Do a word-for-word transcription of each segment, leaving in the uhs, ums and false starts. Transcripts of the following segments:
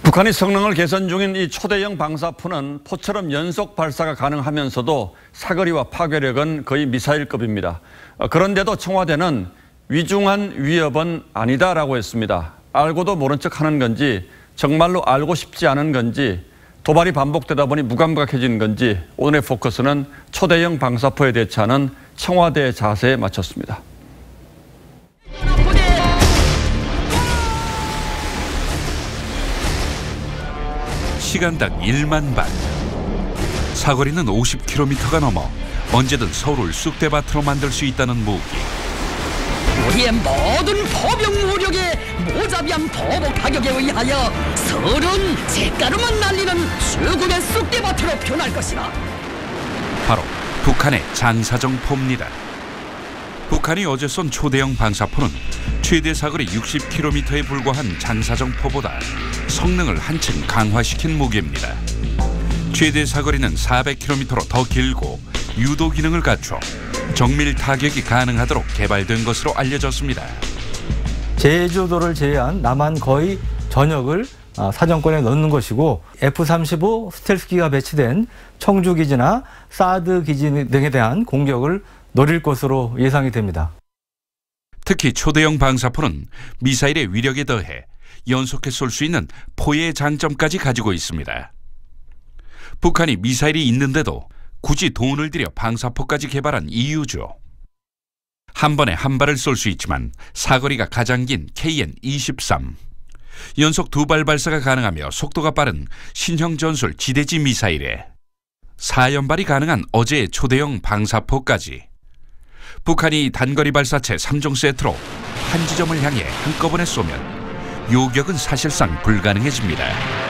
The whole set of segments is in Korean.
북한이 성능을 개선 중인 이 초대형 방사포는 포처럼 연속 발사가 가능하면서도 사거리와 파괴력은 거의 미사일급입니다. 그런데도 청와대는 위중한 위협은 아니다라고 했습니다. 알고도 모른 척하는 건지 정말로 알고 싶지 않은 건지 도발이 반복되다 보니 무감각해진 건지 오늘의 포커스는 초대형 방사포에 대처하는 청와대의 자세에 맞췄습니다. 시간당 일만 발. 사거리는 오십 킬로미터가 넘어 언제든 서울을 쑥대밭으로 만들 수 있다는 무기. 우리의 모든 포병 무력의 모자비한 보복 타격에 의하여 서른 잿가루만 날리는 수군의 쑥대밭으로 변할 것이다. 바로 북한의 장사정포입니다. 북한이 어제 쏜 초대형 방사포는 최대 사거리 육십 킬로미터에 불과한 장사정포보다 성능을 한층 강화시킨 무기입니다. 최대 사거리는 사백 킬로미터로 더 길고 유도 기능을 갖춰 정밀 타격이 가능하도록 개발된 것으로 알려졌습니다. 제주도를 제외한 남한 거의 전역을 사정권에 넣는 것이고 에프 삼십오 스텔스기가 배치된 청주기지나 사드 기지 등에 대한 공격을 노릴 것으로 예상이 됩니다. 특히 초대형 방사포는 미사일의 위력에 더해 연속해 쏠 수 있는 포의 장점까지 가지고 있습니다. 북한이 미사일이 있는데도 굳이 돈을 들여 방사포까지 개발한 이유죠. 한 번에 한 발을 쏠 수 있지만 사거리가 가장 긴 케이엔 이십삼. 연속 두 발 발사가 가능하며 속도가 빠른 신형 전술 지대지 미사일에 사연발이 가능한 어제의 초대형 방사포까지. 북한이 단거리 발사체 삼 종 세트로 한 지점을 향해 한꺼번에 쏘면 요격은 사실상 불가능해집니다.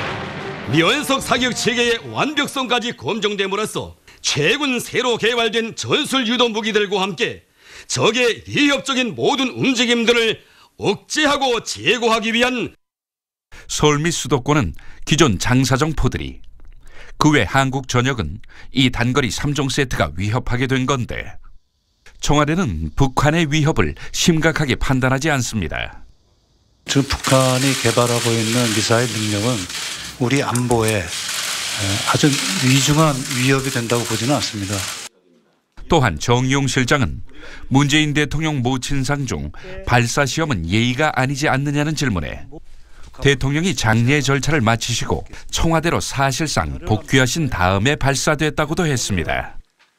연속 사격 체계의 완벽성까지 검증됨으로써 최근 새로 개발된 전술 유도 무기들과 함께 적의 위협적인 모든 움직임들을 억제하고 제거하기 위한 서울 및 수도권은 기존 장사정포들이, 그 외 한국 전역은 이 단거리 삼 종 세트가 위협하게 된 건데 청와대는 북한의 위협을 심각하게 판단하지 않습니다. 지금 북한이 개발하고 있는 미사일 능력은 우리 안보에 아주 위중한 위협이 된다고 보지는 않습니다. 또한 정의용 실장은 문재인 대통령 모친상 중 발사 시험은 예의가 아니지 않느냐는 질문에 대통령이 장례 절차를 마치시고 청와대로 사실상 복귀하신 다음에 발사됐다고도 했습니다.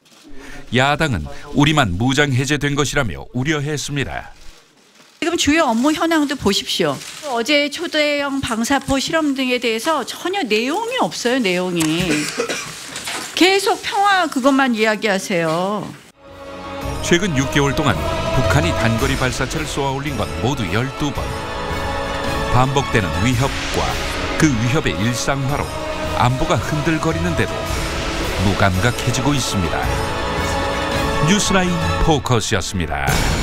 야당은 우리만 무장 해제된 것이라며 우려했습니다. 지금 주요 업무 현황도 보십시오. 어제 초대형 방사포 실험 등에 대해서 전혀 내용이 없어요. 내용이. 계속 평화 그것만 이야기하세요. 최근 육 개월 동안 북한이 단거리 발사체를 쏘아올린 건 모두 열두 번. 반복되는 위협과 그 위협의 일상화로 안보가 흔들거리는데도 무감각해지고 있습니다. 뉴스라인 포커스였습니다.